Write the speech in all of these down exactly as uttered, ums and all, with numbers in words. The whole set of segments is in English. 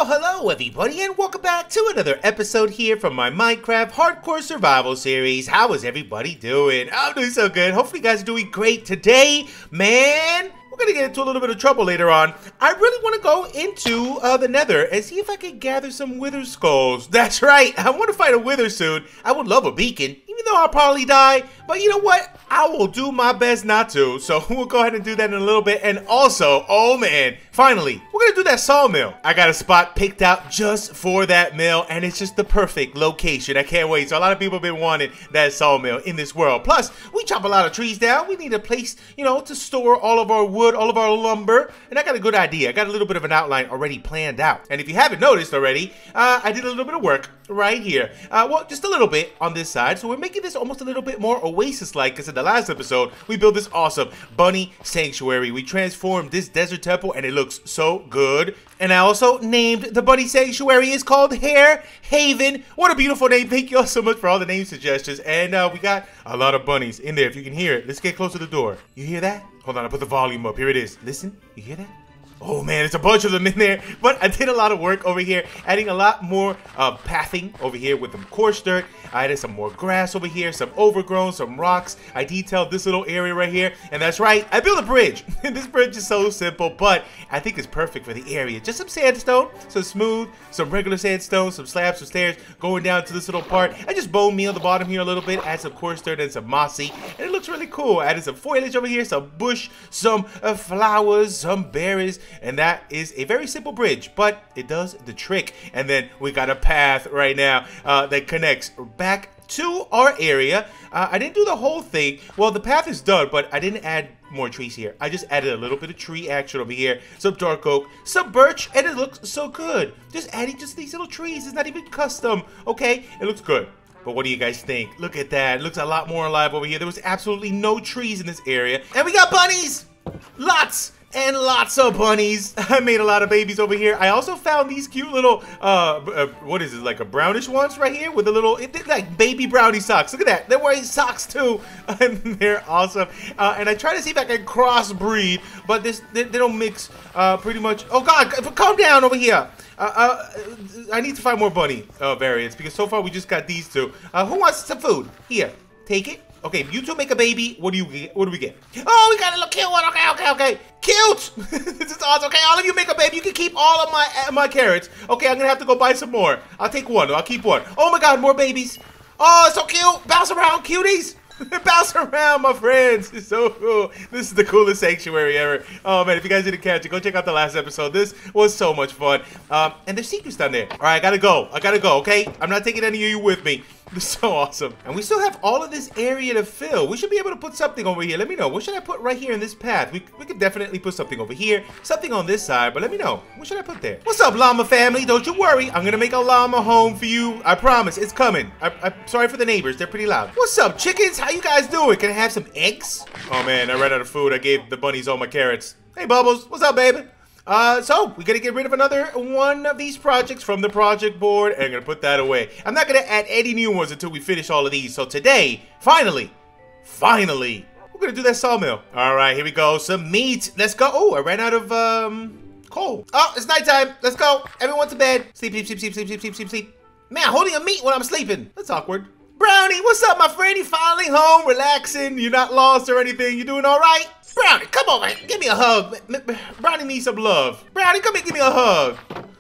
hello everybody, and welcome back to another episode here from my Minecraft Hardcore Survival series. How is everybody doing? I'm doing so good. Hopefully you guys are doing great today. Man, we're gonna get into a little bit of trouble later on. I really want to go into uh, the nether and see if I can gather some wither skulls. That's right, I want to fight a wither soon. I would love a beacon, even though I'll probably die. But you know what? I will do my best not to. So we'll go ahead and do that in a little bit. And also, oh man, finally, we're gonna do that sawmill. I got a spot picked out just for that mill, and it's just the perfect location. I can't wait. So a lot of people have been wanting that sawmill in this world. Plus, we chop a lot of trees down. We need a place, you know, to store all of our wood, all of our lumber. And I got a good idea. I got a little bit of an outline already planned out. And if you haven't noticed already, uh, I did a little bit of work right here. Uh, well, just a little bit on this side. So we're making this almost a little bit more oasis-like, because in the last episode, we built this awesome bunny sanctuary. We transformed this desert temple, and it looks so good. And I also named the bunny sanctuary. It's called Hare Haven. What a beautiful name. Thank you all so much for all the name suggestions. And uh, we got a lot of bunnies in there, if you can hear it. Let's get close to the door. You hear that? Hold on, I'll put the volume up. Here it is. Listen. You hear that? Oh man, it's a bunch of them in there, but I did a lot of work over here, adding a lot more uh, pathing over here with some coarse dirt. I added some more grass over here, some overgrown, some rocks. I detailed this little area right here, and that's right, I built a bridge. This bridge is so simple, but I think it's perfect for the area. Just some sandstone, some smooth, some regular sandstone, some slabs, some stairs going down to this little part. I just bone meal the bottom here a little bit, add some coarse dirt and some mossy, and it looks really cool. I added some foliage over here, some bush, some uh, flowers, some berries. And that is a very simple bridge, but it does the trick. And then we got a path right now uh, that connects back to our area. Uh, I didn't do the whole thing. Well, the path is done, but I didn't add more trees here. I just added a little bit of tree action over here, some dark oak, some birch, and it looks so good. Just adding just these little trees. It's not even custom, okay? It looks good. But what do you guys think? Look at that. It looks a lot more alive over here. There was absolutely no trees in this area. And we got bunnies! Lots! And lots of bunnies. I made a lot of babies over here. I also found these cute little, uh, uh what is it, like a brownish ones right here with a little, it, like baby brownie socks. Look at that. They're wearing socks too. And they're awesome. Uh, and I try to see if I can crossbreed, but this they, they don't mix uh, pretty much. Oh God, calm down over here. Uh, uh, I need to find more bunny uh, variants because so far we just got these two. Uh, who wants some food? Here, take it. Okay, you two make a baby. What do you get? What do we get? Oh, we got a little cute one. Okay, okay, okay. Cute. This is awesome. Okay, all of you make a baby. You can keep all of my uh, my carrots. Okay, I'm gonna have to go buy some more. I'll take one. I'll keep one. Oh my God, more babies. Oh, it's so cute. Bounce around, cuties. Bounce around, my friends. It's so cool. This is the coolest sanctuary ever. Oh man, if you guys didn't catch it, go check out the last episode. This was so much fun. Um, and there's secrets down there. All right, I gotta go. I gotta go. Okay, I'm not taking any of you with me. This is so awesome. And we still have all of this area to fill. We should be able to put something over here. Let me know. What should I put right here in this path? We, we could definitely put something over here, something on this side, but let me know. What should I put there? What's up, llama family? Don't you worry. I'm gonna make a llama home for you. I promise. It's coming. I, I'm sorry for the neighbors. They're pretty loud. What's up, chickens? How you guys doing? Can I have some eggs? Oh man, I ran out of food. I gave the bunnies all my carrots. Hey, Bubbles. What's up, baby? Uh, so, we gotta get rid of another one of these projects from the project board, and I'm gonna put that away. I'm not gonna add any new ones until we finish all of these. So today, finally, finally, we're gonna do that sawmill. All right, here we go. Some meat. Let's go. Oh, I ran out of, um, coal. Oh, it's nighttime. Let's go. Everyone to bed. Sleep, sleep, sleep, sleep, sleep, sleep, sleep, sleep, sleep. Man, holding a meat when I'm sleeping. That's awkward. Brownie, what's up, my friend? You finally home, relaxing. You're not lost or anything. You doing all right? Brownie, come over. Give me a hug. Brownie needs some love. Brownie, come here, give me a hug.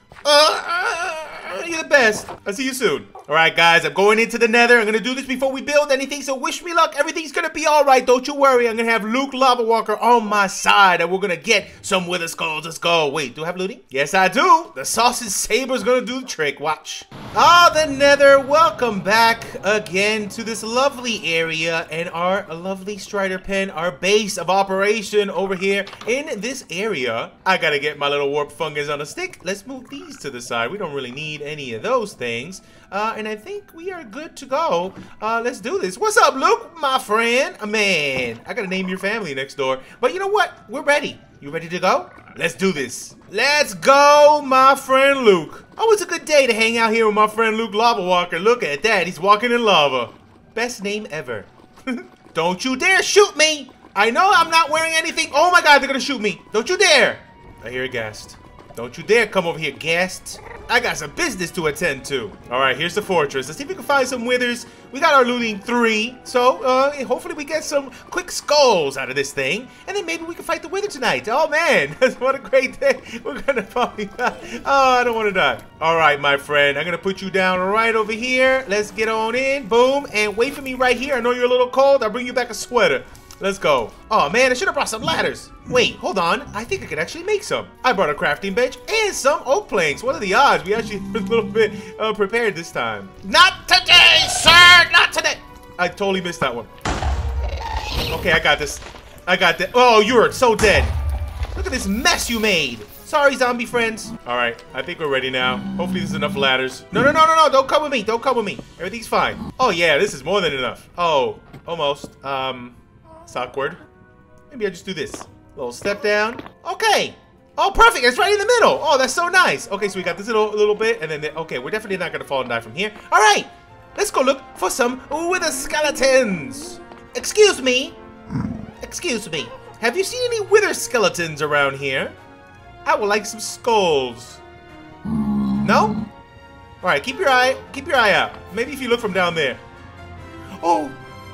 Uh, uh, you're the best. I'll see you soon. All right, guys, I'm going into the nether. I'm going to do this before we build anything, so wish me luck. Everything's going to be all right. Don't you worry. I'm going to have Luke Lava Walker on my side, and we're going to get some wither skulls. Let's go. Wait, do I have looting? Yes, I do. The sausage saber's going to do the trick. Watch. Ah, the nether. Welcome back again to this lovely area and our lovely strider pen, our base of operation over here in this area. I got to get my little warp fungus on a stick. Let's move these to the side. We don't really need any of those things. Uh, and I think we are good to go. Uh, let's do this. What's up, Luke, my friend? Uh, man, I gotta name your family next door. But you know what? We're ready. You ready to go? Let's do this. Let's go, my friend Luke. Oh, it's a good day to hang out here with my friend Luke Lava Walker. Look at that. He's walking in lava. Best name ever. Don't you dare shoot me. I know I'm not wearing anything. Oh, my God, they're gonna shoot me. Don't you dare. I hear a ghast. Don't you dare come over here, ghast. I got some business to attend to. All right, here's the fortress. Let's see if we can find some withers. We got our looting three, so uh, hopefully we get some quick skulls out of this thing, and then maybe we can fight the wither tonight. Oh man, what a great day. We're gonna probably die. Oh, I don't want to die. All right, my friend, I'm gonna put you down right over here. Let's get on in, boom, and wait for me right here. I know you're a little cold. I'll bring you back a sweater. Let's go. Oh man, I should have brought some ladders. Wait, hold on. I think I could actually make some. I brought a crafting bench and some oak planks. What are the odds? We actually a little bit uh, prepared this time. Not today, sir. Not today. I totally missed that one. Okay, I got this. I got that. Oh, you're so dead. Look at this mess you made. Sorry, zombie friends. All right, I think we're ready now. Hopefully there's enough ladders. No, no, no, no, no. Don't come with me. Don't come with me. Everything's fine. Oh yeah, this is more than enough. Oh, almost. Um... It's awkward. Maybe I just do this. Little step down. Okay. Oh, perfect. It's right in the middle. Oh, that's so nice. Okay, so we got this little little bit, and then the, okay, we're definitely not gonna fall and die from here. All right, let's go look for some wither skeletons. Excuse me. Excuse me. Have you seen any wither skeletons around here? I would like some skulls. No? All right, keep your eye keep your eye out. Maybe if you look from down there. Oh.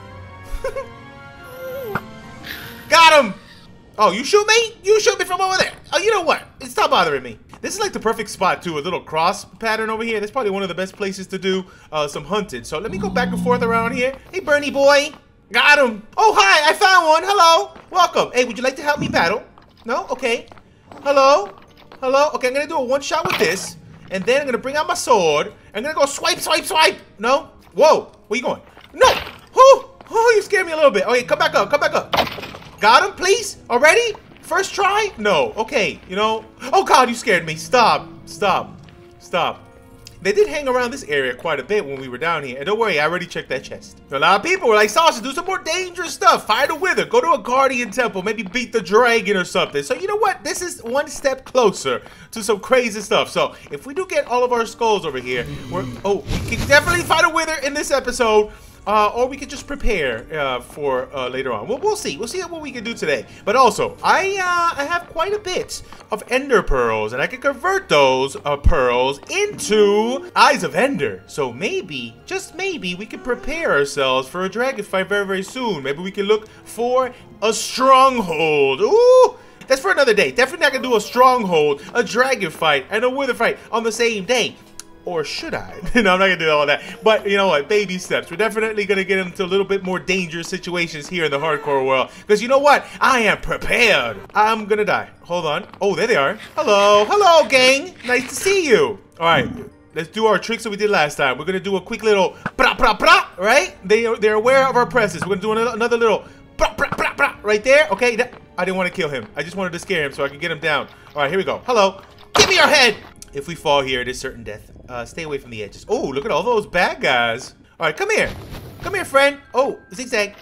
Got him! Oh, you shoot me? You shoot me from over there. Oh, you know what? Stop bothering me. This is like the perfect spot, too. A little cross pattern over here. That's probably one of the best places to do uh, some hunting. So let me go back and forth around here. Hey, Bernie boy. Got him. Oh, hi. I found one. Hello. Welcome. Hey, would you like to help me battle? No? Okay. Hello? Hello? Okay, I'm going to do a one shot with this. And then I'm going to bring out my sword. I'm going to go swipe, swipe, swipe. No? Whoa. Where you going? No. Whoo. Oh, you scared me a little bit. Okay, come back up. Come back up. Got him, please? Already? First try? No. Okay, you know. Oh, God, you scared me. Stop. Stop. Stop. They did hang around this area quite a bit when we were down here. And don't worry, I already checked that chest. A lot of people were like, Sasha, do some more dangerous stuff. Fight a wither. Go to a guardian temple. Maybe beat the dragon or something. So you know what? This is one step closer to some crazy stuff. So if we do get all of our skulls over here, we're... Oh, we can definitely fight a wither in this episode. Uh, or we could just prepare uh, for uh, later on. We'll, we'll see. We'll see what we can do today. But also, I uh, I have quite a bit of ender pearls, and I can convert those uh, pearls into eyes of ender. So maybe, just maybe, we can prepare ourselves for a dragon fight very, very soon. Maybe we can look for a stronghold. Ooh! That's for another day. Definitely not gonna do a stronghold, a dragon fight, and a wither fight on the same day. Or should I? No, I'm not gonna do all that. But you know what? Baby steps. We're definitely gonna get into a little bit more dangerous situations here in the hardcore world. Because you know what? I am prepared. I'm gonna die. Hold on. Oh, there they are. Hello. Hello, gang. Nice to see you. All right. Let's do our tricks that we did last time. We're gonna do a quick little pra pra pra, right? They are, they're aware of our presence. We're gonna do another, another little pra pra pra pra right there. Okay. That, I didn't want to kill him. I just wanted to scare him so I could get him down. All right. Here we go. Hello. Give me your head. If we fall here, it is certain death. Uh, stay away from the edges. Oh, look at all those bad guys. All right, come here. Come here, friend. Oh, zigzag.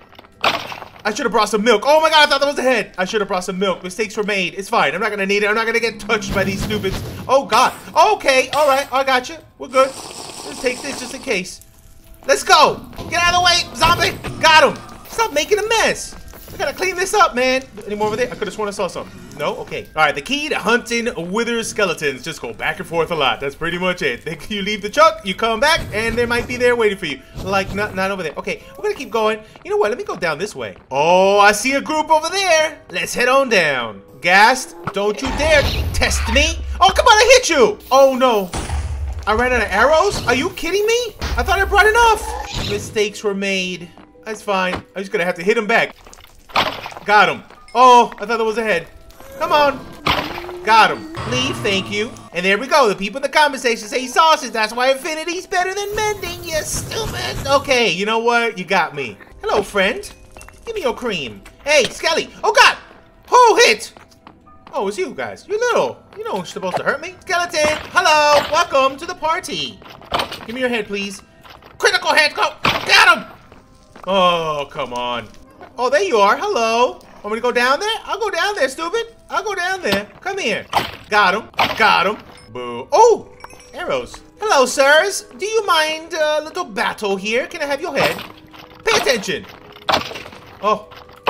I should have brought some milk. Oh my God, I thought that was the head. I should have brought some milk. Mistakes were made. It's fine. I'm not gonna need it. I'm not gonna get touched by these stupids. Oh God. Okay. All right. I got you. We're good. Let's take this just in case. Let's go. Get out of the way, zombie. Got him. Stop making a mess. I gotta clean this up, man. Any more over there? I could have sworn I saw something. No? Okay. All right, the key to hunting wither skeletons. Just go back and forth a lot. That's pretty much it. Think you leave the truck, you come back, and they might be there waiting for you. Like, not, not over there. Okay, we're gonna keep going. You know what? Let me go down this way. Oh, I see a group over there. Let's head on down. Ghast, don't you dare test me. Oh, come on, I hit you. Oh, no. I ran out of arrows? Are you kidding me? I thought I brought enough. Mistakes were made. That's fine. I'm just gonna have to hit him back. Got him. Oh, I thought that was a head. Come on. Got him. Leave, thank you. And there we go. The people in the comment section say sausage. That's why Infinity's better than mending, you stupid. Okay, you know what? You got me. Hello, friend. Give me your cream. Hey, Skelly. Oh, God. Who hit? Oh, it's you guys. You're little. You know who's supposed to hurt me. Skeleton. Hello. Welcome to the party. Give me your head, please. Critical head. Go. Got him. Oh, come on. Oh, there you are. Hello. Want me to go down there? I'll go down there, stupid. I'll go down there. Come here. Got him. Got him. Boo. Oh, arrows. Hello, sirs. Do you mind a little battle here? Can I have your head? Pay attention. Oh.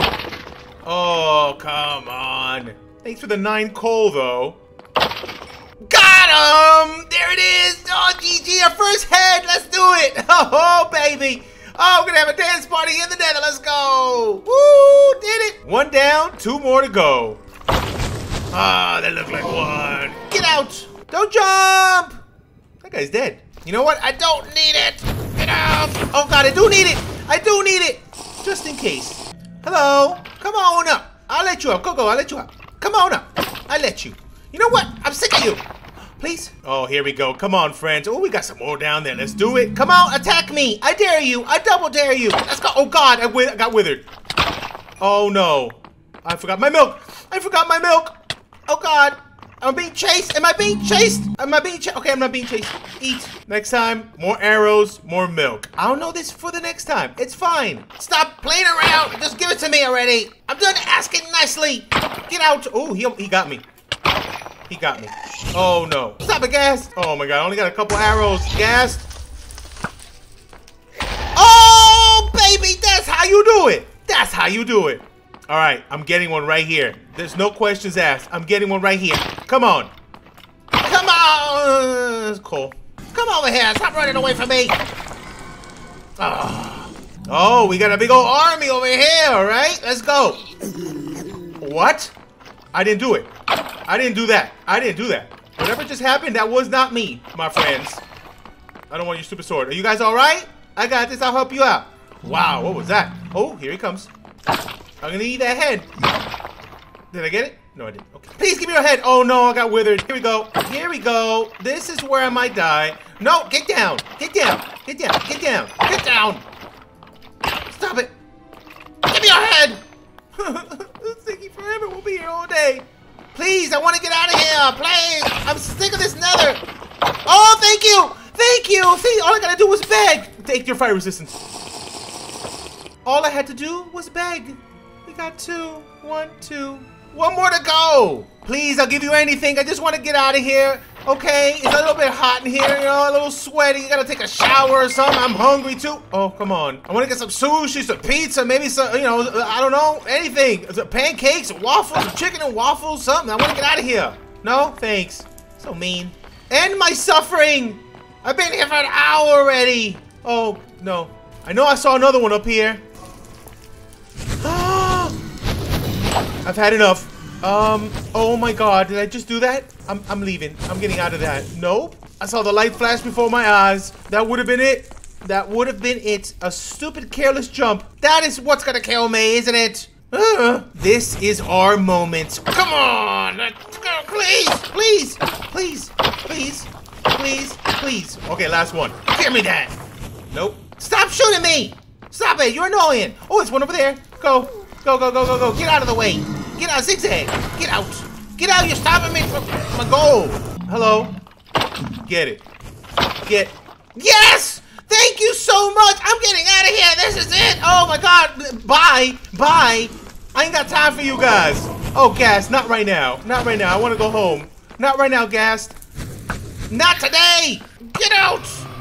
Oh, come on. Thanks for the nine coal, though. Got him! There it is. Oh, G G, our first head. Let's do it. Oh, baby. Oh, we're gonna have a dance party in the nether. Let's go. Woo, did it. One down, two more to go. Ah, oh, that looked like one. Get out. Don't jump. That guy's dead. You know what? I don't need it. Get out. Oh, God, I do need it. I do need it. Just in case. Hello. Come on up. I'll let you up. Go, go. I'll let you up. Come on up. I'll let you. You know what? I'm sick of you. Please. Oh, here we go. Come on, friends. Oh, we got some more down there. Let's do it. Come on. Attack me. I dare you. I double dare you. Let's go. Oh, God. I, I got withered. Oh, no. I forgot my milk. I forgot my milk. Oh, God. I'm being chased. Am I being chased? Am I being chased? Okay, I'm not being chased. Eat. Next time, more arrows, more milk. I'll know this for the next time. It's fine. Stop playing around. Just give it to me already. I'm done asking nicely. Get out. Oh, he, he got me. He got me. Oh, no. Stop it, Ghast. Oh, my God. I only got a couple arrows. Ghast. Oh, baby. That's how you do it. That's how you do it. All right, I'm getting one right here. There's no questions asked. I'm getting one right here. Come on. Come on. It's cool. Come over here. Stop running away from me. Oh, oh we got a big old army over here, all right? Let's go. What? I didn't do it. I didn't do that. I didn't do that. Whatever just happened, that was not me, my friends. I don't want your stupid sword. Are you guys all right? I got this. I'll help you out. Wow, what was that? Oh, here he comes. I'm gonna eat that head. Did I get it? No, I didn't. Okay. Please give me your head. Oh no, I got withered. Here we go. Here we go. This is where I might die. No, get down. Get down. Get down. Get down. Get down. Stop it. Give me your head. It's taking forever. We'll be here all day. Please, I want to get out of here. Please. I'm sick of this nether. Oh, thank you. Thank you. See, all I gotta do was beg. Take your fire resistance. All I had to do was beg. We got two. One, two. One more to go. Please, I'll give you anything. I just want to get out of here. Okay? It's a little bit hot in here, you know, a little sweaty. You gotta take a shower or something. I'm hungry too. Oh, come on. I want to get some sushi, some pizza, maybe some, you know, I don't know, anything. Pancakes, waffles, chicken and waffles, something. I want to get out of here. No? Thanks. So mean. End my suffering. I've been here for an hour already. Oh, no. I know I saw another one up here. I've had enough. Um, oh my God, did I just do that? I'm, I'm leaving. I'm getting out of that. Nope. I saw the light flash before my eyes. That would have been it. That would have been it. A stupid, careless jump. That is what's gonna kill me, isn't it? Uh, this is our moment. Come on. Let's go. Please, please, please, please, please, please. Okay, last one. Give me that. Nope. Stop shooting me. Stop it. You're annoying. Oh, it's one over there. Go. Go, go, go, go, go. Get out of the way. Get out, zigzag. Get out. Get out. You're stopping me from my goal. Hello. Get it. Get. Yes! Thank you so much. I'm getting out of here. This is it. Oh, my God. Bye. Bye. I ain't got time for you guys. Oh, Ghast. Not right now. Not right now. I want to go home. Not right now, Ghast. Not today. Get out.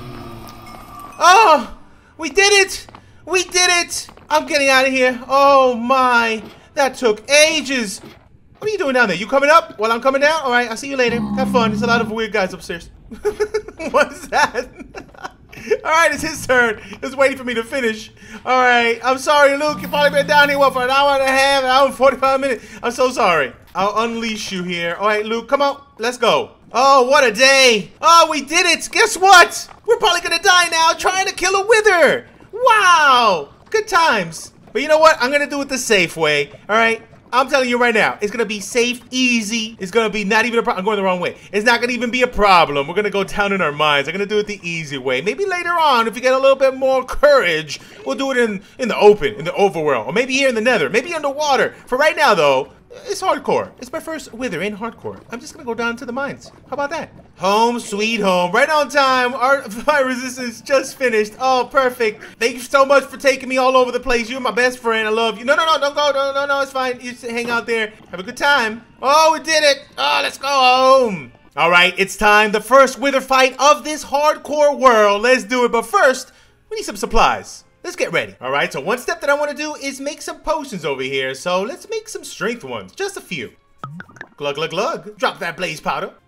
Oh, we did it. We did it. I'm getting out of here. Oh my, that took ages. What are you doing down there? You coming up while I'm coming down? All right, I'll see you later. Have fun. There's a lot of weird guys upstairs. What's that? All right, it's his turn. He's waiting for me to finish. All right, I'm sorry, Luke. You've probably been down here, what, for an hour and a half, an hour and forty-five minutes. I'm so sorry. I'll unleash you here. All right, Luke, come on. Let's go. Oh, what a day. Oh, we did it. Guess what? We're probably going to die now trying to kill a wither. Wow. Good times. But you know what? I'm going to do it the safe way. All right? I'm telling you right now. It's going to be safe, easy. It's going to be not even a problem. I'm going the wrong way. It's not going to even be a problem. We're going to go down in our minds. I'm going to do it the easy way. Maybe later on, if you get a little bit more courage, we'll do it in, in the open, in the overworld. Or maybe here in the nether. Maybe underwater. For right now, though, it's hardcore. It's my first wither in hardcore. I'm just going to go down to the mines. How about that? Home sweet home. Right on time. Our fire resistance just finished. Oh, perfect. Thank you so much for taking me all over the place. You're my best friend. I love you. No, no, no. Don't go. No, no, no. It's fine. You just hang out there. Have a good time. Oh, we did it. Oh, let's go home. All right. It's time. The first wither fight of this hardcore world. Let's do it. But first, we need some supplies. Let's get ready. All right, so one step that I want to do is make some potions over here. So let's make some strength ones, just a few. Glug, glug, glug. Drop that blaze powder.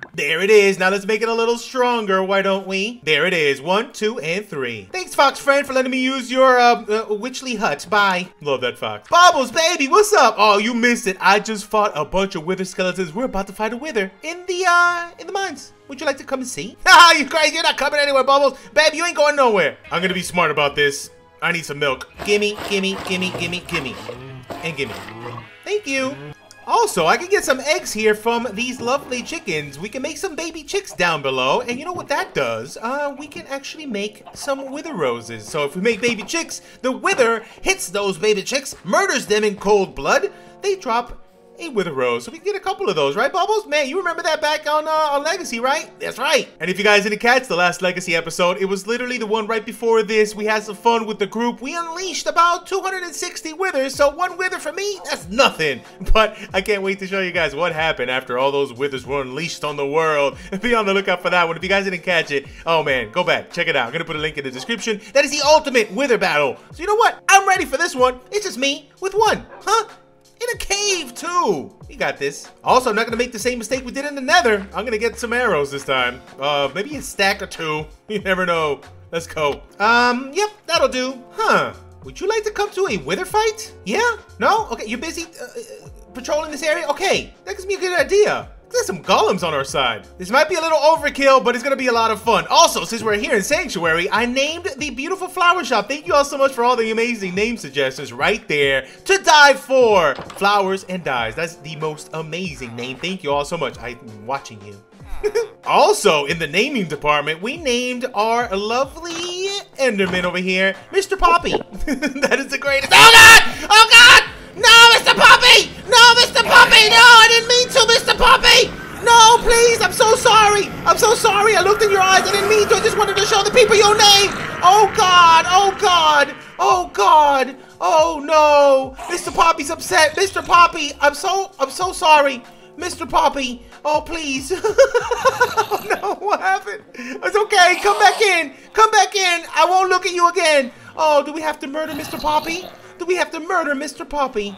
There it is. Now let's make it a little stronger, why don't we? There it is. One, two, and three. Thanks, Fox friend, for letting me use your uh, uh Witchley hut. Bye. Love that Fox. Bubbles, baby, what's up? Oh, you missed it. I just fought a bunch of wither skeletons. We're about to fight a wither in the uh in the mines. Would you like to come and see? Ah, you crazy? You're not coming anywhere, Bubbles. Babe, you ain't going nowhere. I'm gonna be smart about this. I need some milk. Gimme, gimme, gimme, gimme, gimme, and gimme. Thank you. Also, I can get some eggs here from these lovely chickens. We can make some baby chicks down below. And you know what that does? Uh, we can actually make some wither roses. So if we make baby chicks, the wither hits those baby chicks, murders them in cold blood. They drop a wither rose. So we can get a couple of those, right, Bubbles? Man, you remember that back on, uh, on Legacy, right? That's right. And if you guys didn't catch the last Legacy episode, it was literally the one right before this. We had some fun with the group. We unleashed about two hundred sixty withers, so one wither for me, that's nothing. But I can't wait to show you guys what happened after all those withers were unleashed on the world. Be on the lookout for that one. If you guys didn't catch it, oh man, go back, check it out. I'm gonna put a link in the description. That is the ultimate wither battle. So you know what? I'm ready for this one. It's just me with one, huh? In a cave, too. We got this. Also, I'm not going to make the same mistake we did in the nether. I'm going to get some arrows this time. Uh, maybe a stack or two. You never know. Let's go. Um, yep, that'll do. Huh. Would you like to come to a wither fight? Yeah? No? Okay, you're busy uh, uh, patrolling this area? Okay, that gives me a good idea. There's some golems on our side. This might be a little overkill, but it's gonna be a lot of fun. Also, since we're here in Sanctuary, I named the beautiful flower shop. Thank you all so much for all the amazing name suggestions right there to die for. Flowers and dyes. That's the most amazing name. Thank you all so much. I'm watching you. Also, in the naming department, we named our lovely Enderman over here, Mister Poppy. That is the greatest. Oh God! Oh God! No, Mister Poppy! No, Mister Poppy! No, I didn't mean to, Mister Poppy! No, please, I'm so sorry. I'm so sorry. I looked in your eyes. I didn't mean to. I just wanted to show the people your name. Oh, God. Oh, God. Oh, God. Oh, no. Mister Poppy's upset. Mister Poppy, I'm so, I'm so sorry. Mister Poppy. Oh, please. Oh, no, what happened? It's okay. Come back in. Come back in. I won't look at you again. Oh, do we have to murder Mister Poppy? Do we have to murder Mister Poppy?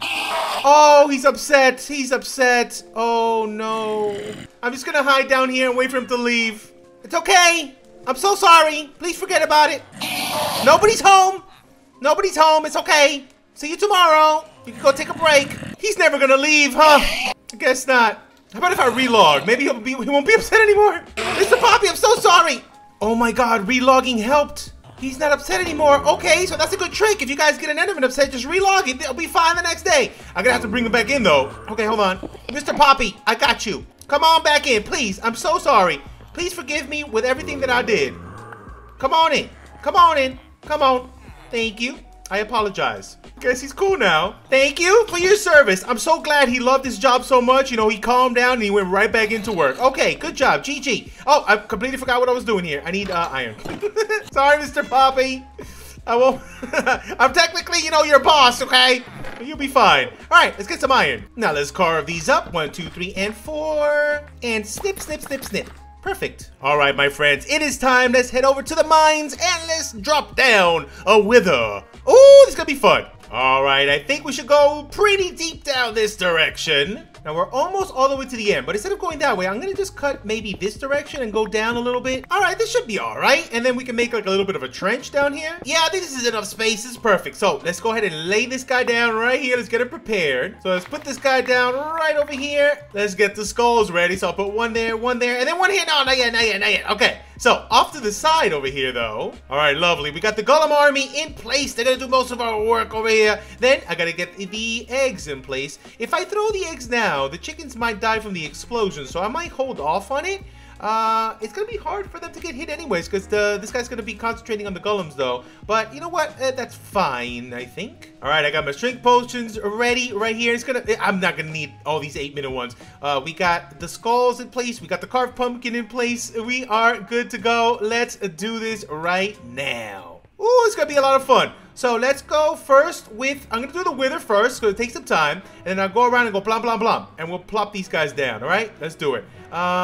Oh, he's upset. He's upset. Oh, no. I'm just gonna hide down here and wait for him to leave. It's okay. I'm so sorry. Please forget about it. Nobody's home. Nobody's home. It's okay. See you tomorrow. You can go take a break. He's never gonna leave, huh? I guess not. How about if I relog? Maybe he'll be, he won't be upset anymore. Mister Poppy, I'm so sorry. Oh my God, relogging helped. He's not upset anymore. Okay, so that's a good trick. If you guys get an Enderman upset, just relog it. It'll be fine the next day. I'm gonna have to bring him back in though. Okay, hold on. Mister Poppy, I got you. Come on back in, please. I'm so sorry. Please forgive me with everything that I did. Come on in. Come on in. Come on. Thank you. I apologize. Guess he's cool now. Thank you for your service. I'm so glad he loved his job so much. You know, he calmed down and he went right back into work. Okay, good job. G G. Oh, I completely forgot what I was doing here. I need uh, iron. Sorry, Mister Poppy. I won't. I'm technically, you know, your boss, okay? You'll be fine. All right, let's get some iron. Now let's carve these up. One, two, three, and four. And snip, snip, snip, snip. Perfect. All right, my friends, it is time. Let's head over to the mines and let's drop down a wither. Ooh, this is gonna be fun. All right, I think we should go pretty deep down this direction. Now we're almost all the way to the end, but instead of going that way, I'm gonna just cut maybe this direction and go down a little bit. All right, this should be all right. And then we can make like a little bit of a trench down here. Yeah, I think this is enough space. This is perfect. So let's go ahead and lay this guy down right here. Let's get it prepared. So let's put this guy down right over here. Let's get the skulls ready. So I'll put one there, one there, and then one here. No, not yet, not yet, not yet. Okay, so off to the side over here though. All right, lovely. We got the Golem army in place. They're gonna do most of our work over here. Then I gotta get the eggs in place. If I throw the eggs now, the chickens might die from the explosion, so I might hold off on it. Uh, it's gonna be hard for them to get hit anyways, because the this guy's gonna be concentrating on the golems though. But you know what? Uh, that's fine, I think. All right, I got my strength potions ready right here. It's gonna. I'm not gonna need all these eight-minute ones. Uh, we got the skulls in place. We got the carved pumpkin in place. We are good to go. Let's do this right now. Ooh, it's gonna be a lot of fun. So let's go first with, I'm gonna do the wither first, because it takes some time, and then I'll go around and go blom, blom, blom, and we'll plop these guys down, all right? Let's do it.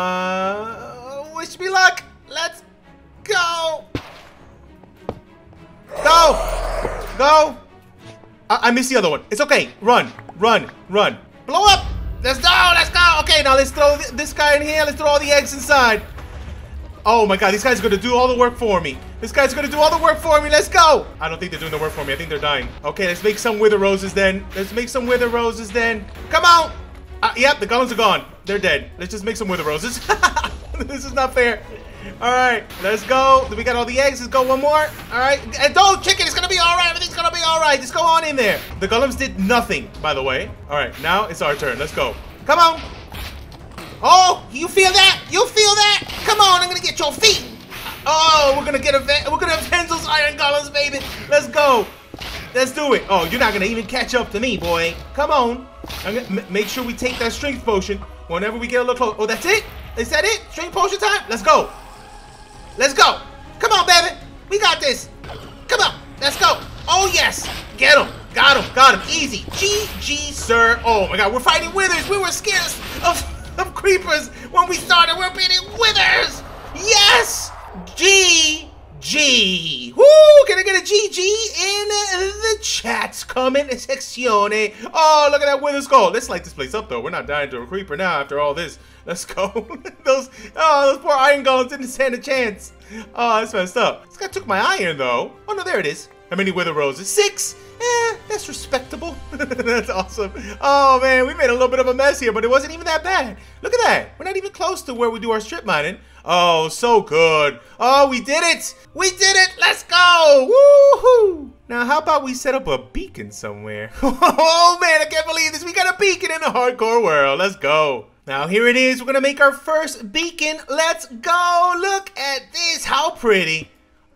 Uh, wish me luck. Let's go. Go. Go. I, I missed the other one. It's okay. Run, run, run. Blow up. Let's go, let's go. Okay, now let's throw th this guy in here. Let's throw all the eggs inside. Oh my god, these guys are gonna do all the work for me. This guy's gonna do all the work for me. Let's go. I don't think they're doing the work for me. I think they're dying. Okay, let's make some wither roses then. Let's make some wither roses then. Come on. Uh, yep, the golems are gone. They're dead. Let's just make some wither roses. This is not fair. All right, let's go. We got all the eggs. Let's go one more. All right, and don't chicken. It's gonna be all right. Everything's gonna be all right. Just go on in there. The golems did nothing, by the way. All right, now it's our turn. Let's go. Come on. Oh, you feel that? You feel that? Come on, I'm gonna get your feet. Oh, we're gonna get a we're gonna avenge those iron golems, baby. Let's go. Let's do it. Oh, you're not gonna even catch up to me, boy. Come on. I'm gonna make sure we take that strength potion whenever we get a little close. Oh, that's it? Is that it? Strength potion time? Let's go. Let's go. Come on, baby. We got this. Come on. Let's go. Oh, yes. Get him. Got him. Got him. Easy. G G, sir. Oh, my God. We're fighting withers. We were scared of, of creepers when we started. We're beating withers. Yes. G G. Woo. Can I get a G G in the chat? Comment sezione. Oh, look at that wither skull. Let's light this place up, though. We're not dying to a creeper now after all this. Let's go. those, oh, those poor iron golems didn't stand a chance. Oh, that's messed up. This guy took my iron, though. Oh, no, there it is. How many wither roses? Six. Eh, that's respectable. That's awesome. Oh, man, we made a little bit of a mess here, but it wasn't even that bad. Look at that. We're not even close to where we do our strip mining. Oh, so good. Oh, we did it. We did it. Let's go. Woohoo. Now, how about we set up a beacon somewhere? Oh, man, I can't believe this. We got a beacon in the hardcore world. Let's go. Now, here it is. We're going to make our first beacon. Let's go. Look at this. How pretty.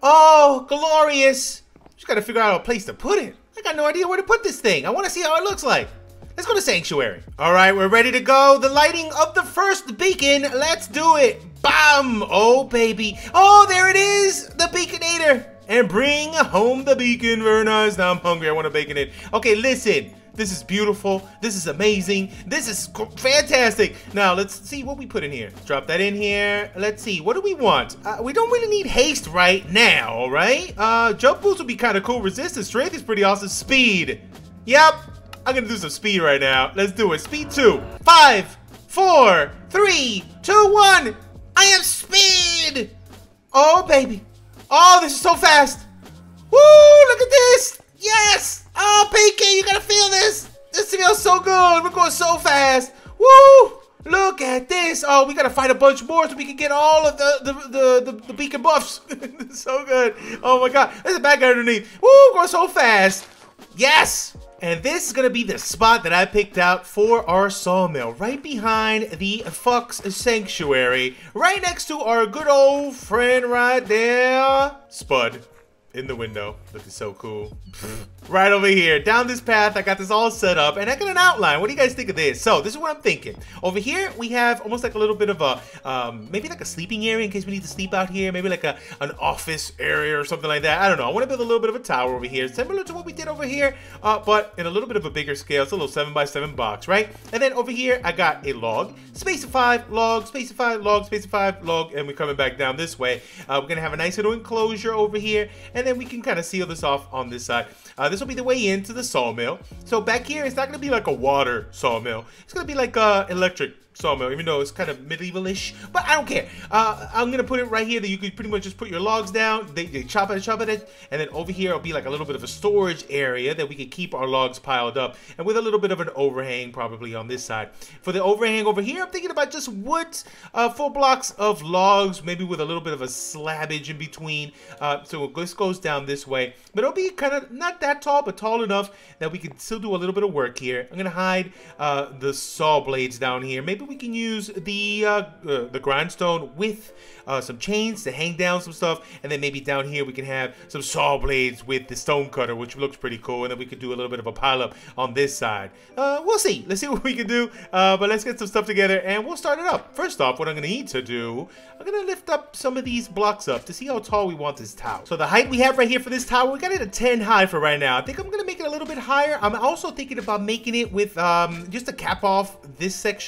Oh, glorious. Just got to figure out a place to put it. I got no idea where to put this thing. I want to see how it looks like. Let's go to Sanctuary. All right, we're ready to go. The lighting of the first beacon. Let's do it. Bam. Oh, baby. Oh, there it is. The Beaconator. And bring home the beacon. Very nice. Now I'm hungry. I want to bacon it. Okay, listen. This is beautiful. This is amazing. This is fantastic. Now, let's see what we put in here. Let's drop that in here. Let's see. What do we want? Uh, we don't really need haste right now, all right? Uh, jump boost would be kind of cool. Resistance, strength is pretty awesome. Speed. Yep. I'm going to do some speed right now. Let's do it. Speed two. Five, four, three, two, one. I am speed. Oh, baby. Oh, this is so fast. Woo, look at this. Yes. Oh, P K, you gotta feel this. This feels so good. We're going so fast. Woo! Look at this. Oh, we gotta fight a bunch more so we can get all of the the the, the, the beacon buffs. So good. Oh my god. There's a bad guy underneath. Woo! Going so fast. Yes. And this is gonna be the spot that I picked out for our sawmill, right behind the Fox Sanctuary, right next to our good old friend right there, Spud. In the window, looking so cool. Right over here, down this path, I got this all set up, and I got an outline. What do you guys think of this? So, this is what I'm thinking. Over here, we have almost like a little bit of a, um, maybe like a sleeping area in case we need to sleep out here. Maybe like a an office area or something like that. I don't know. I want to build a little bit of a tower over here, similar to what we did over here, uh, but in a little bit of a bigger scale. It's a little seven by seven box, right? And then over here, I got a log, space of five, log, space of five, log, space of five, log, and we're coming back down this way. Uh, we're gonna have a nice little enclosure over here, and then we can kind of seal this off on this side. Uh, this will be the way into the sawmill. So back here, it's not going to be like a water sawmill. It's going to be like a electric sawmill, even though it's kind of medieval-ish, but I don't care. Uh, I'm gonna put it right here that you could pretty much just put your logs down, they, they chop it, chop it, and then over here it'll be like a little bit of a storage area that we can keep our logs piled up, and with a little bit of an overhang probably on this side. For the overhang over here, I'm thinking about just wood, uh, four blocks of logs, maybe with a little bit of a slabbage in between. Uh, so this goes down this way, but it'll be kind of not that tall, but tall enough that we can still do a little bit of work here. I'm gonna hide uh, the saw blades down here. Maybe we can use the uh, uh, the grindstone with uh, some chains to hang down some stuff, and then maybe down here we can have some saw blades with the stone cutter, which looks pretty cool, and then we could do a little bit of a pile up on this side. Uh, we'll see. Let's see what we can do, uh, but let's get some stuff together, and we'll start it up. First off, what I'm going to need to do, I'm going to lift up some of these blocks up to see how tall we want this tower. So the height we have right here for this tower, we got it at ten high for right now. I think I'm going to make it a little bit higher. I'm also thinking about making it with um, just a cap off this section over here. Maybe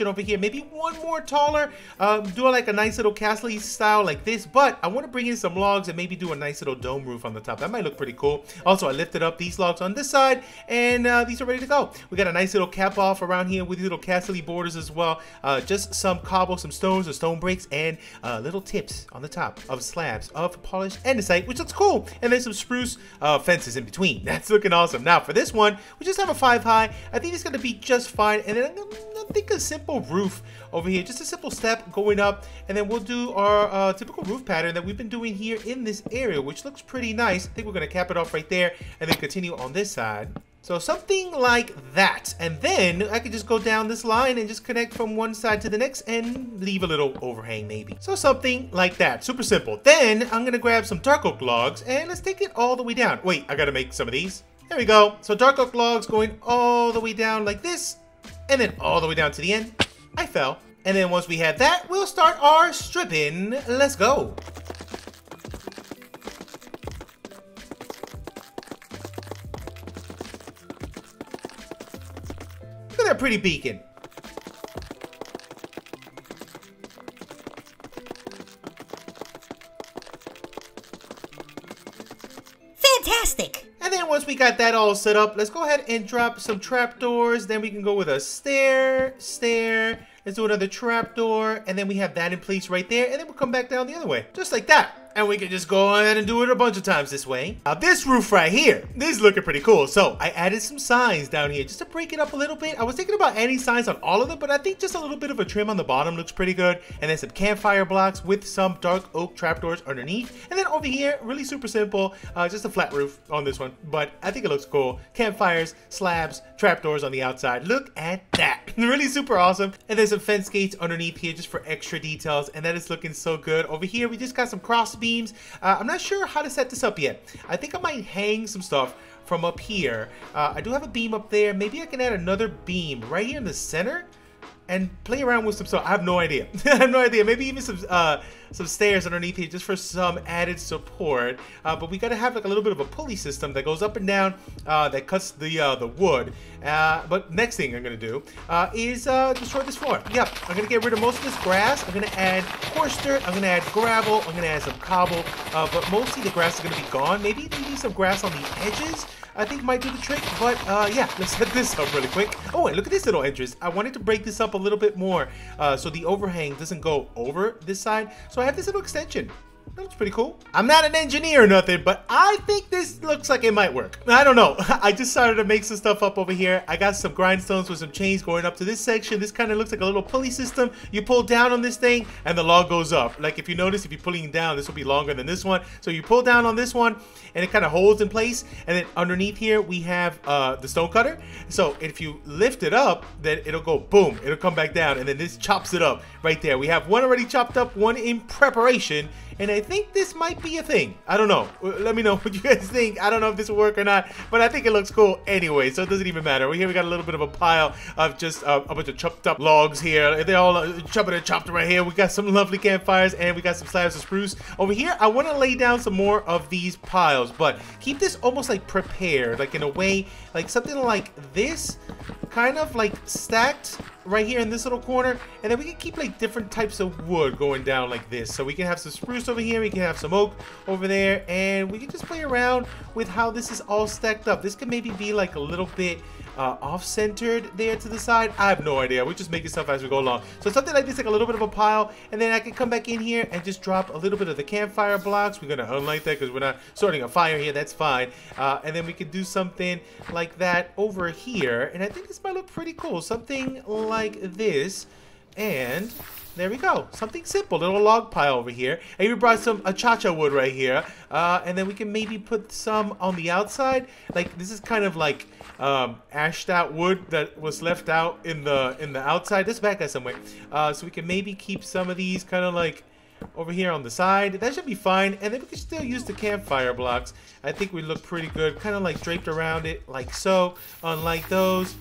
maybe one more taller, um, do like a nice little castle style like this, but I want to bring in some logs and maybe do a nice little dome roof on the top. That might look pretty cool. Also, I lifted up these logs on this side, and uh, these are ready to go. We got a nice little cap off around here with these little castle borders as well. Uh, just some cobble, some stones or stone bricks, and uh, little tips on the top of slabs of polished andesite, which looks cool. And then some spruce uh, fences in between. That's looking awesome. Now for this one, we just have a five high. I think it's going to be just fine. And then I think a simple roof over here, just a simple step going up, and then we'll do our uh, typical roof pattern that we've been doing here in this area, which looks pretty nice. I think we're going to cap it off right there and then continue on this side. So something like that, and then I could just go down this line and just connect from one side to the next and leave a little overhang maybe. So something like that, super simple. Then I'm gonna grab some dark oak logs and let's take it all the way down. Wait, I gotta make some of these. There we go. So dark oak logs going all the way down like this, and then all the way down to the end. I fell. And then once we have that, we'll start our stripping. Let's go. Look at that pretty beacon. Fantastic! And then once we got that all set up, let's go ahead and drop some trapdoors. Then we can go with a stair, stair. Let's do another trapdoor. And then we have that in place right there. And then we'll come back down the other way. Just like that. And we can just go ahead and do it a bunch of times this way. Now this roof right here, this is looking pretty cool. So I added some signs down here just to break it up a little bit. I was thinking about adding signs on all of them, but I think just a little bit of a trim on the bottom looks pretty good. And then some campfire blocks with some dark oak trapdoors underneath. And then over here, really super simple, uh, just a flat roof on this one. But I think it looks cool. Campfires, slabs, trapdoors on the outside. Look at that. Really super awesome. And there's some fence gates underneath here just for extra details. And that is looking so good. Over here, we just got some cross beams. Uh, I'm not sure how to set this up yet. I think I might hang some stuff from up here. Uh, I do have a beam up there. Maybe I can add another beam right here in the center and play around with some stuff. I have no idea. I have no idea. Maybe even some uh, some stairs underneath here just for some added support. Uh, but we gotta have like a little bit of a pulley system that goes up and down uh, that cuts the uh, the wood. Uh, but next thing I'm gonna do uh, is uh, destroy this floor. Yep, I'm gonna get rid of most of this grass. I'm gonna add coarse dirt. I'm gonna add gravel. I'm gonna add some cobble. Uh, but mostly the grass is gonna be gone. Maybe maybe some grass on the edges. I think might do the trick, but uh, yeah, let's set this up really quick. Oh, and look at this little entrance. I wanted to break this up a little bit more uh, so the overhang doesn't go over this side. So I have this little extension. That looks pretty cool. I'm not an engineer or nothing, but I think this looks like it might work. I don't know. I just started to make some stuff up over here. I got some grindstones with some chains going up to this section. This kind of looks like a little pulley system. You pull down on this thing and the log goes up. Like if you notice, if you're pulling down, this will be longer than this one. So you pull down on this one and it kind of holds in place. And then underneath here, we have uh, the stone cutter. So if you lift it up, then it'll go boom. It'll come back down and then this chops it up right there. We have one already chopped up, one in preparation. And I think this might be a thing. I don't know. Let me know what you guys think. I don't know if this will work or not, but I think it looks cool anyway, so it doesn't even matter. Here we got a little bit of a pile of just uh, a bunch of chopped up logs here. They're all uh, chopping and chopped right here. We got some lovely campfires and we got some slabs of spruce. Over here, I want to lay down some more of these piles, but keep this almost like prepared, like in a way, like something like this, kind of like stacked right here in this little corner, and then we can keep like different types of wood going down like this. So we can have some spruce over here, we can have some oak over there, and we can just play around with how this is all stacked up. This could maybe be like a little bit uh, off-centered there to the side. I have no idea. We're just making stuff as we go along. So something like this, like a little bit of a pile, and then I can come back in here and just drop a little bit of the campfire blocks. We're gonna unlight that because we're not starting a fire here. That's fine. Uh, and then we could do something like that over here, and I think this might look pretty cool. Something like this, and there we go. Something simple, little log pile over here. I even brought some achacha wood right here, uh, and then we can maybe put some on the outside. Like this is kind of like um, ashed out wood that was left out in the in the outside. This back guy somewhere, uh, so we can maybe keep some of these kind of like over here on the side. That should be fine, and then we can still use the campfire blocks. I think we look pretty good, kind of like draped around it like so, unlike those.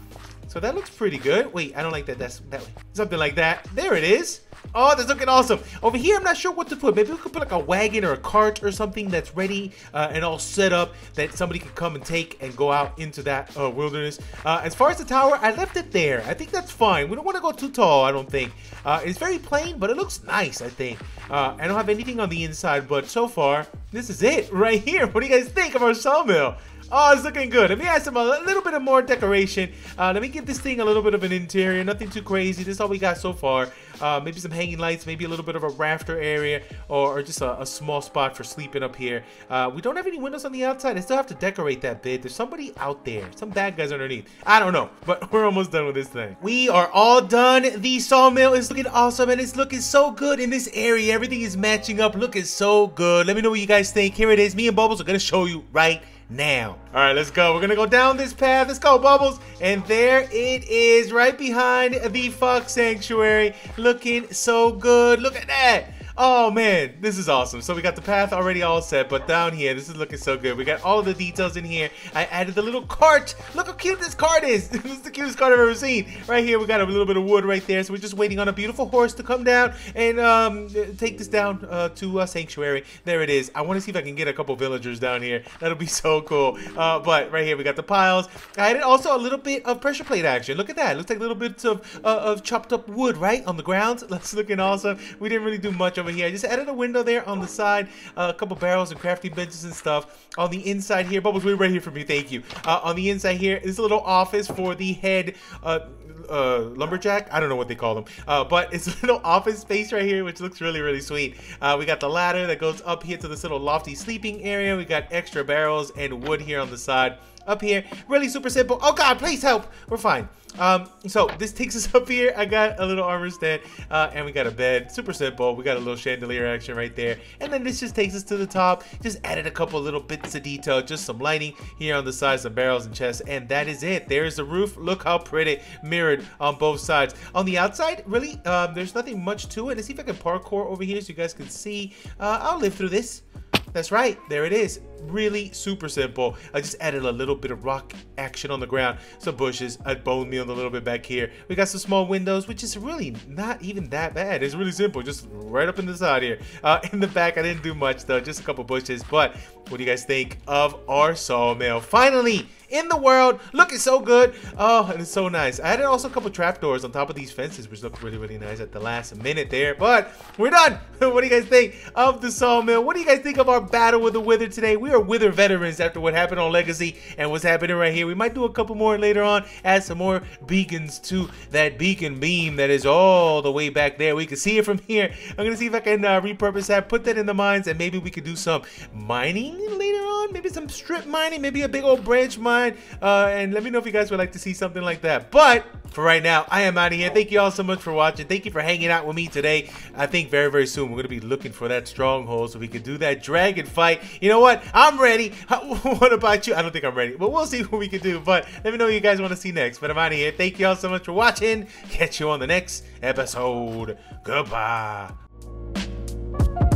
So that looks pretty good. Wait, I don't like that. That's that way. Something like that. There it is. Oh, that's looking awesome. Over here, I'm not sure what to put. Maybe we could put like a wagon or a cart or something that's ready uh, and all set up that somebody can come and take and go out into that uh, wilderness. Uh, as far as the tower, I left it there. I think that's fine. We don't want to go too tall, I don't think. Uh, it's very plain, but it looks nice, I think. Uh, I don't have anything on the inside, but so far, this is it right here. What do you guys think of our sawmill? Oh, it's looking good. Let me add some a little bit of more decoration. Uh, let me give this thing a little bit of an interior. Nothing too crazy. This is all we got so far. Uh, maybe some hanging lights, maybe a little bit of a rafter area, or, or just a, a small spot for sleeping up here. Uh, we don't have any windows on the outside. I still have to decorate that bit. There's somebody out there. Some bad guys underneath. I don't know, but we're almost done with this thing. We are all done. The sawmill is looking awesome, and it's looking so good in this area. Everything is matching up, looking so good. Let me know what you guys think. Here it is. Me and Bubbles are going to show you right now. All right, let's go. We're gonna go down this path. Let's go, Bubbles. And there it is, right behind the Fox Sanctuary, looking so good. Look at that. Oh man, this is awesome. So we got the path already all set, but down here, this is looking so good. We got all of the details in here. I added the little cart. Look how cute this cart is. This is the cutest cart I've ever seen. Right here, we got a little bit of wood right there. So we're just waiting on a beautiful horse to come down and um, take this down uh, to a sanctuary. There it is. I want to see if I can get a couple villagers down here. That'll be so cool. Uh, but right here, we got the piles. I added also a little bit of pressure plate action. Look at that. It looks like little bits of, uh, of chopped up wood, right, on the ground. That's looking awesome. We didn't really do much over here. I just added a window there on the side, uh, a couple barrels and crafting benches and stuff. On the inside here, Bubbles, wait right here for me, thank you. Uh, on the inside here is a little office for the head uh, uh, lumberjack. I don't know what they call them, uh, but it's a little office space right here, which looks really, really sweet. Uh, we got the ladder that goes up here to this little lofty sleeping area. We got extra barrels and wood here on the side. Up here, really super simple. Oh God, please help. We're fine. Um, so this takes us up here. I got a little armor stand, uh, and we got a bed. Super simple. We got a little chandelier action right there. And then this just takes us to the top. Just added a couple little bits of detail, just some lighting here on the sides, some barrels and chests, and that is it. There's the roof. Look how pretty, mirrored on both sides. On the outside, really, um, there's nothing much to it. Let's see if I can parkour over here so you guys can see. Uh, I'll live through this. That's right, there it is. Really super simple. I just added a little bit of rock action on the ground, some bushes, a bone meal a little bit back here. We got some small windows, which is really not even that bad. It's really simple, just right up in the side here. Uh, in the back, I didn't do much though, just a couple bushes. But what do you guys think of our sawmill? Finally, in the world, looking so good. Oh, and it's so nice. I added also a couple trapdoors on top of these fences, which look really, really nice at the last minute there. But we're done. What do you guys think of the sawmill? What do you guys think of our battle with the Wither today? We are Wither veterans after what happened on Legacy and what's happening right here. We might do a couple more later on, add some more beacons to that beacon beam that is all the way back there. We can see it from here. I'm gonna see if I can uh, repurpose that, put that in the mines, and maybe we could do some mining later on. Maybe some strip mining, maybe a big old branch mine. Uh, and let me know if you guys would like to see something like that. But for right now, I am out of here. Thank you all so much for watching. Thank you for hanging out with me today. I think very, very soon we're going to be looking for that stronghold so we can do that dragon fight. You know what? I'm ready. What about you? I don't think I'm ready, but we'll see what we can do. But let me know what you guys want to see next. But I'm out of here. Thank you all so much for watching. Catch you on the next episode. Goodbye.